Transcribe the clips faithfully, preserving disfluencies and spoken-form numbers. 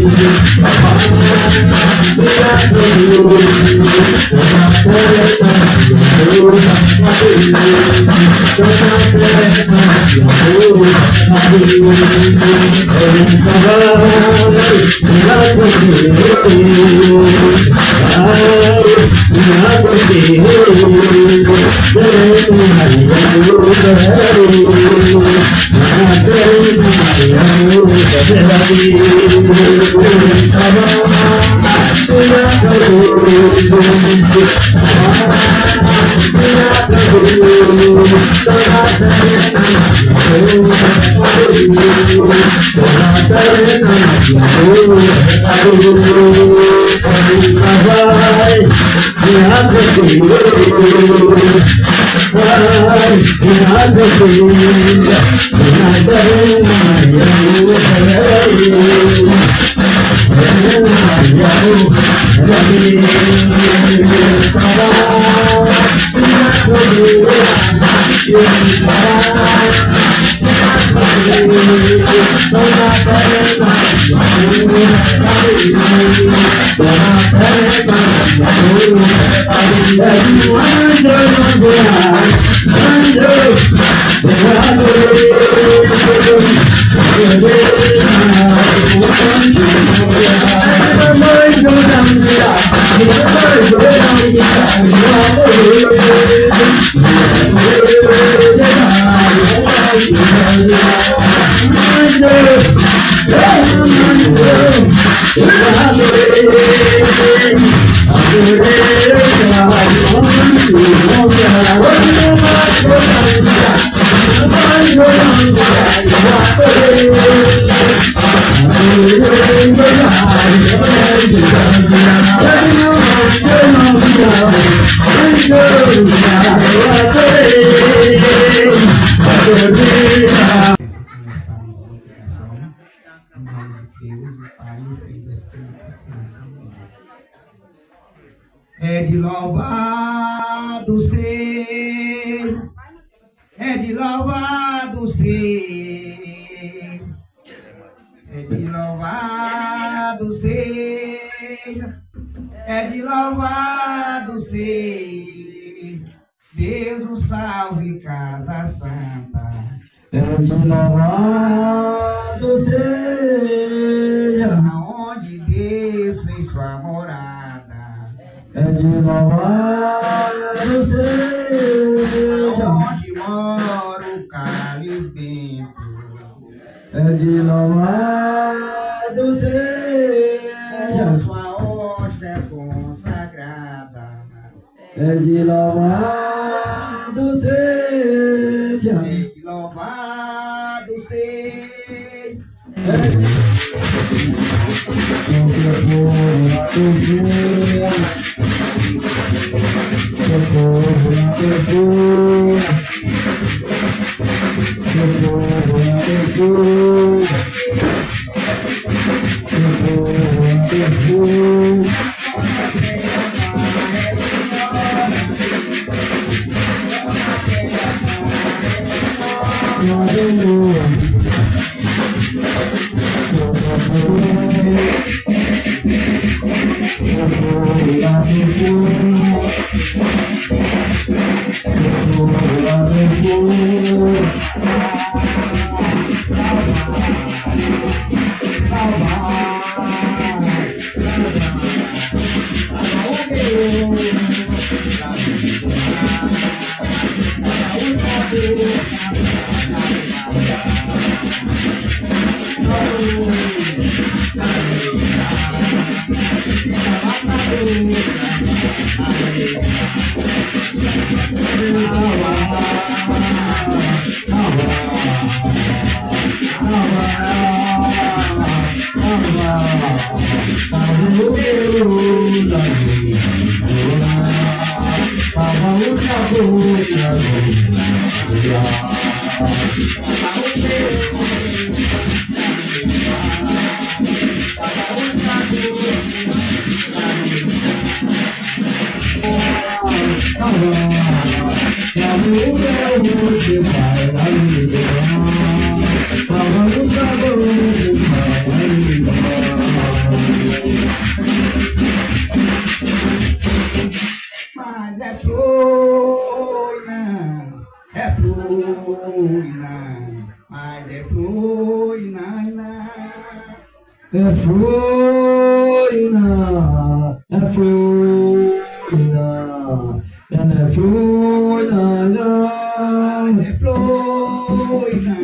É de louvado seja, é de louvado seja, é de louvado seja, é de louvado seja, Deus o salve casa santa. É de louvado seja, aonde Deus fez sua morada. É de louvado seja, onde mora o cálice dentro. É de louvado seja, sua hóstia consagrada. É de louvado seja, é de louvado seja, é de socorro a Jesus, socorro a Jesus, socorro a Jesus. Aleluia. Salva Efruina, Efruina, and Efruina, Efruina,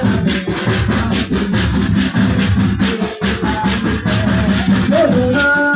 Oh,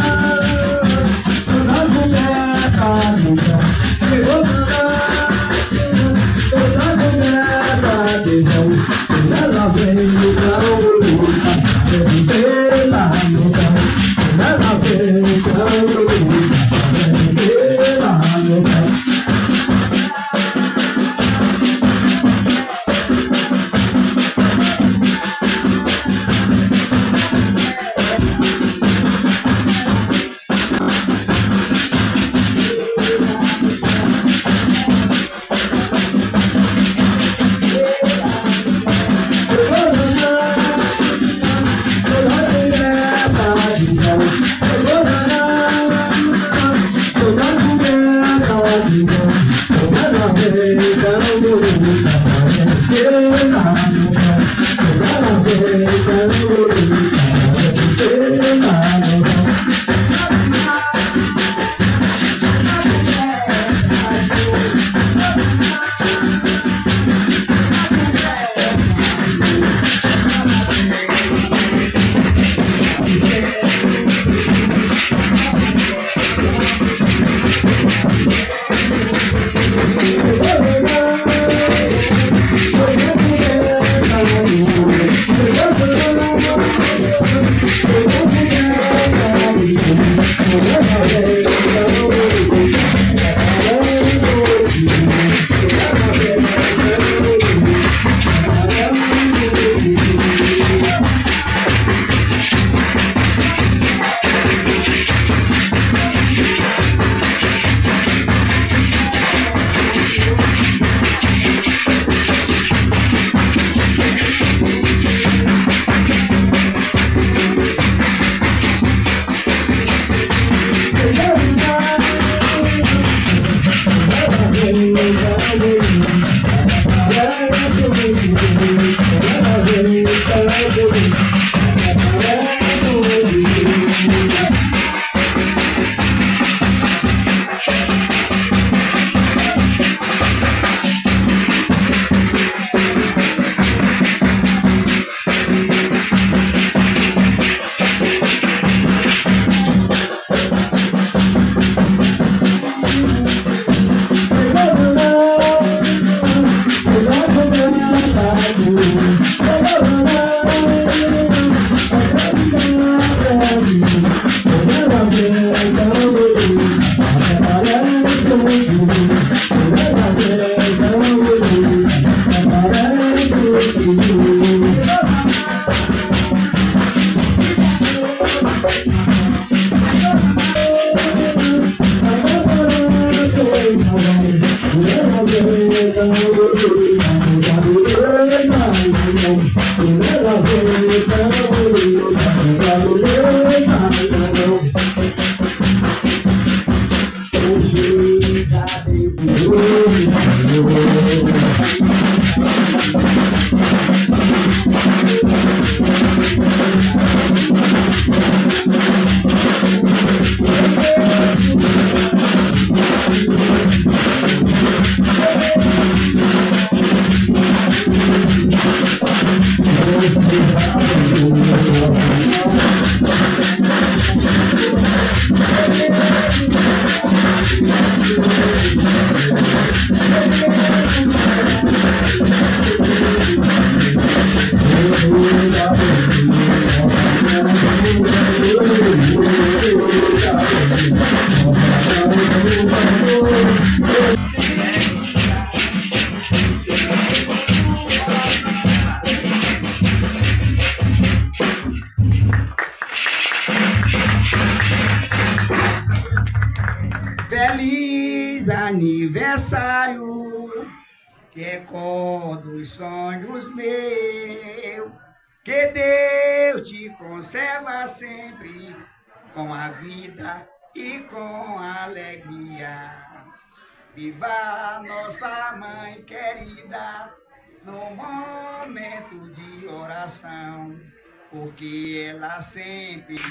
Feliz aniversário, que é cor dos sonhos meus, que Deus te conserva sempre com a vida e com a alegria. Viva nossa mãe querida no momento de oração, porque ela sempre...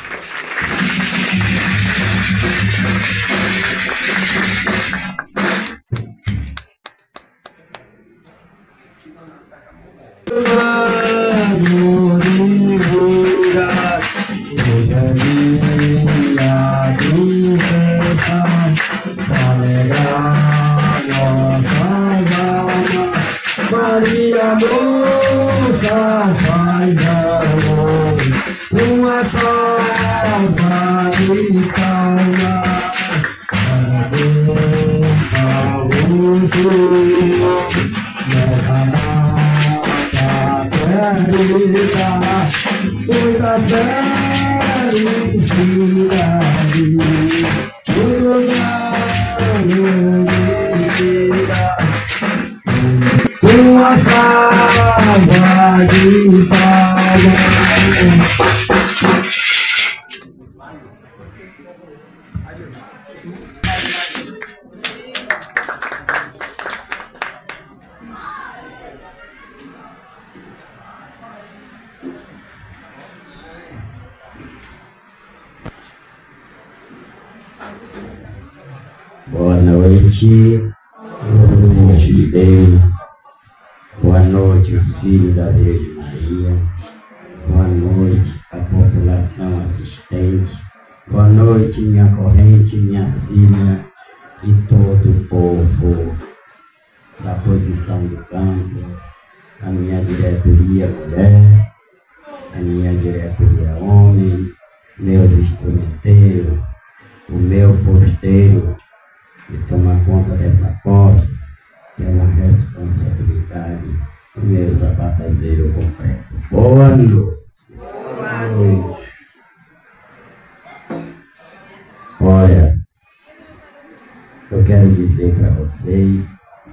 Hoje é dia de festa, pra alegrar nossas almas. Maria Moça faz amor, uma salva de palmas. Parabéns ao Senhor nessa data querida, muita felicidade, muito ganho de vida, uma salva de palmas. Boa noite, boa noite de Deus, boa noite os filhos da Virgem Maria, boa noite a população assistente, boa noite minha corrente, minha filha e todo o povo da posição do campo, a minha diretoria mulher, a minha diretoria homem, meus instrumenteiros, o meu porteiro, de tomar conta dessa porta, que é uma responsabilidade do meu zapatazeiro completo. Boa noite. Boa noite. Olha, eu quero dizer para vocês,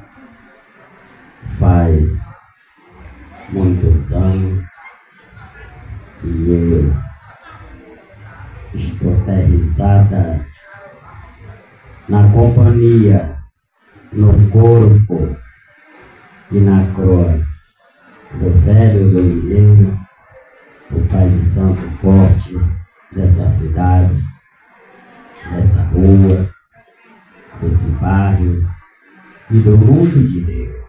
faz muitos anos que eu estou aterrissada na companhia, no corpo e na croa do velho domingueiro, o pai de santo forte dessa cidade, dessa rua, desse bairro e do mundo de Deus.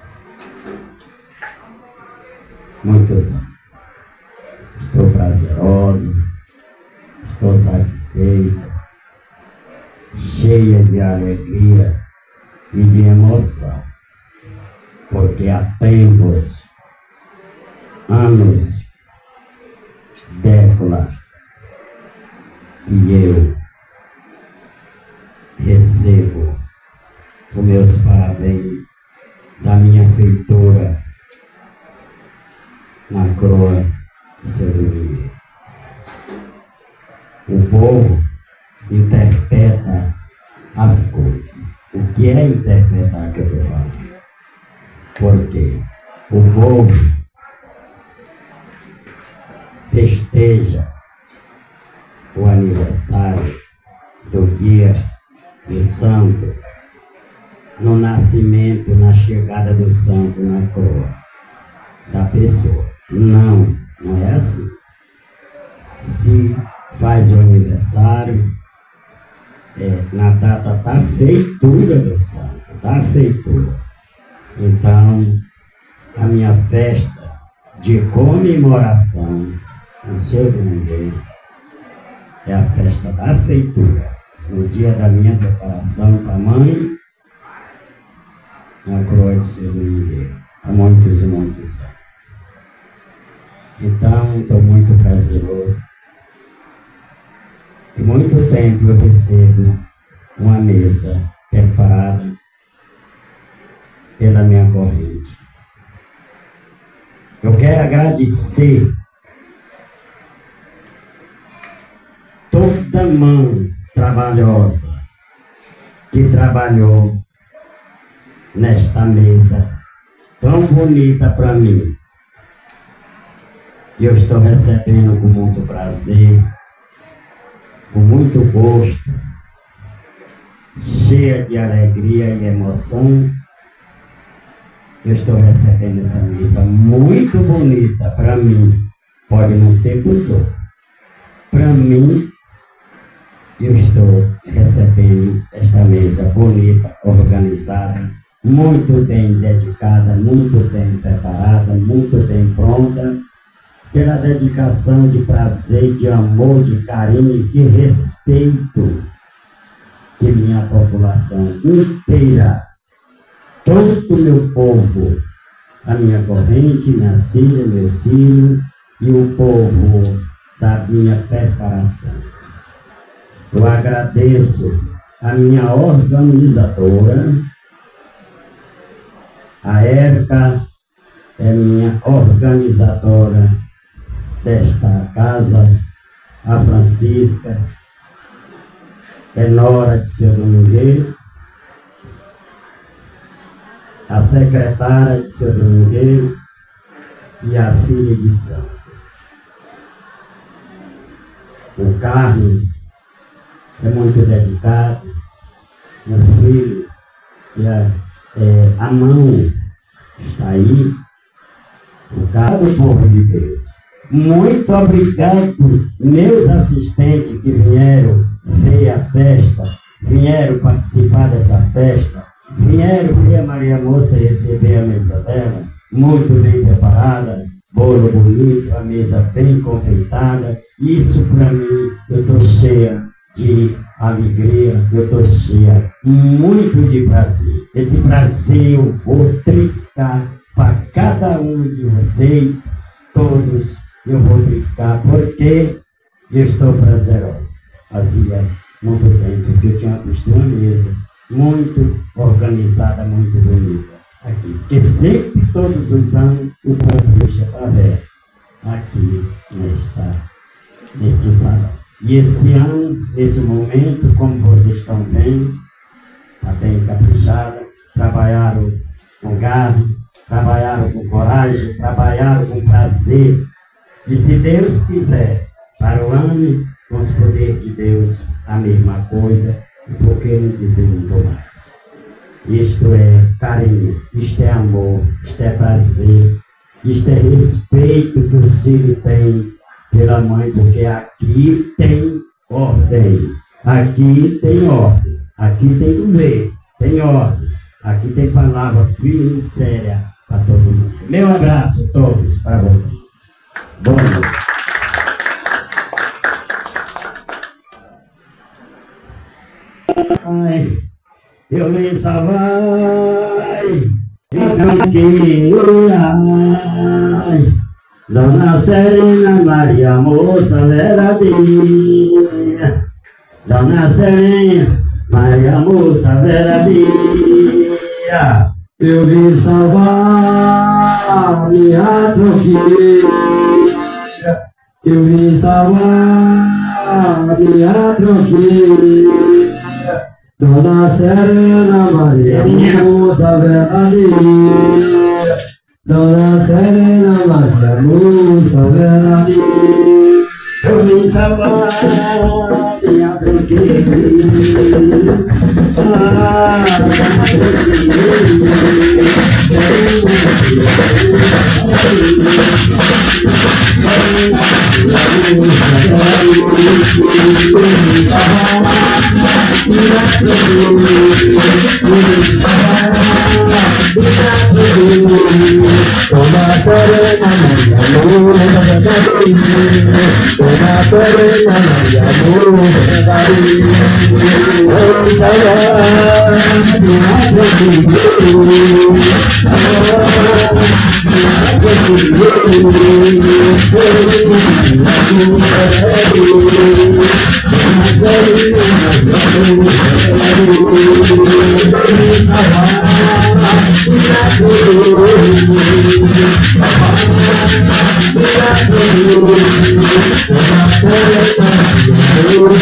Muitos anos. Estou prazerosa, estou satisfeita, cheia de alegria e de emoção, porque há tempos, anos, décadas, que eu recebo os meus parabéns da minha feitura na coroa do seu domingo. O povo interpreta as coisas. O que é interpretar que eu estou falando? Porque o povo festeja o aniversário do dia do santo, no nascimento, na chegada do santo na coroa da pessoa. Não, não é assim. Se faz o aniversário é, na data da feitura do santo, da feitura. Então, a minha festa de comemoração no seu domingo é a festa da feitura, no dia da minha preparação para a mãe, na coroa de seu domingo, há muitos e muitos anos. Então, estou muito prazeroso. De muito tempo eu recebo uma mesa preparada pela minha corrente. Eu quero agradecer toda mão trabalhosa que trabalhou nesta mesa tão bonita para mim. E eu estou recebendo com muito prazer, com muito gosto, cheia de alegria e emoção. Eu estou recebendo essa mesa muito bonita para mim. Pode não ser para os outros. Para mim, eu estou recebendo esta mesa bonita, organizada, muito bem dedicada, muito bem preparada, muito bem pronta, pela dedicação de prazer, de amor, de carinho, de respeito que minha população inteira, todo o meu povo, a minha corrente, minha filha, meu filho e o povo da minha preparação. Eu agradeço a minha organizadora, a Érica é minha organizadora desta casa, a Francisca é nora de seu Domingueiro, a secretária de seu Domingueiro e a filha de santo. O Carlos é muito dedicado, meu filho, e a, é, a mão está aí, o Carlos do povo de Deus. Muito obrigado, meus assistentes que vieram ver a festa, vieram participar dessa festa, vieram ver a Maria Moça receber a mesa dela, muito bem preparada, bolo bonito, a mesa bem confeitada. Isso para mim, eu estou cheia de alegria, eu estou cheia muito de prazer. Esse prazer eu vou triscar para cada um de vocês, todos eu vou triscar, porque eu estou prazeroso. Fazia muito tempo que eu tinha visto uma mesa muito organizada, muito bonita aqui. Porque sempre, todos os anos, o povo deixa para ver aqui nesta, neste salão. E esse ano, nesse momento, como vocês estão vendo, está bem caprichada, trabalharam com garra, trabalharam com coragem, trabalharam com prazer. E se Deus quiser, para o ano, com os poderes de Deus, a mesma coisa, e por que não dizer muito mais? Isto é carinho, isto é amor, isto é prazer, isto é respeito que o filho tem pela mãe, porque aqui tem ordem, aqui tem ordem, aqui tem dever, tem ordem, aqui tem palavra firme e séria para todo mundo. Meu abraço a todos para vocês. Bom dia. Ai, eu me salvai, então que ai, Dona Serena Maria Moça Veradinha, Dona Serena Maria Moça Veradinha, Eu vim salvar minha troqueira, eu vim salvar minha troqueira, Dona Serena Maria Moça Verdadeira, Dona Serena Maria Moça Verdadeira, eu vim salvar minha troqueira, ah, Dona Serena Maria Moça Verdadeira, Dona Serena Maria Moça Verdadeira, eu salvar minha troqueira,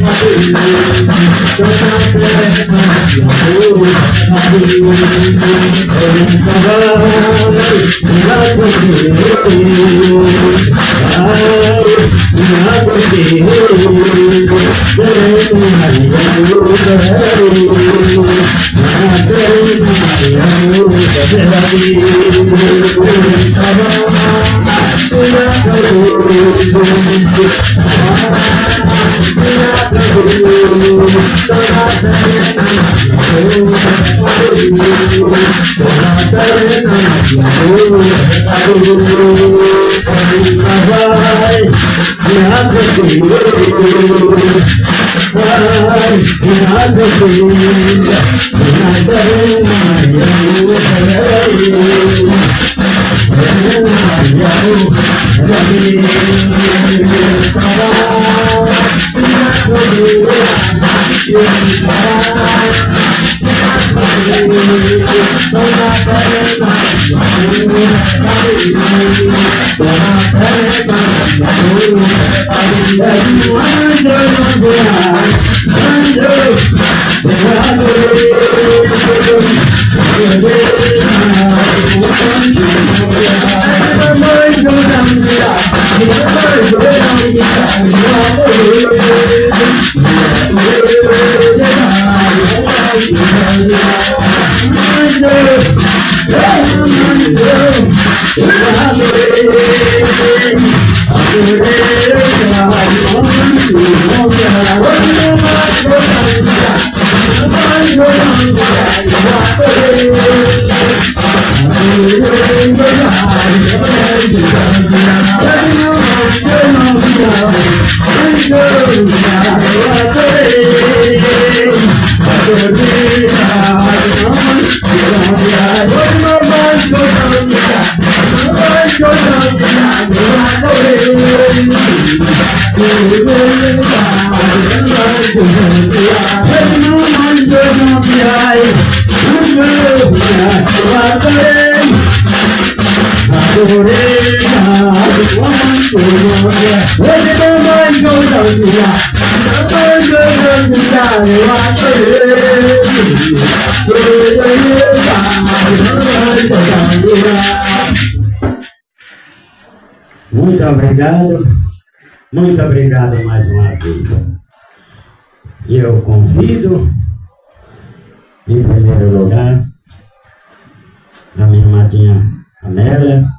Muito obrigado, muito obrigado mais uma vez. Eu convido, em primeiro lugar, a minha irmãzinha Amélia,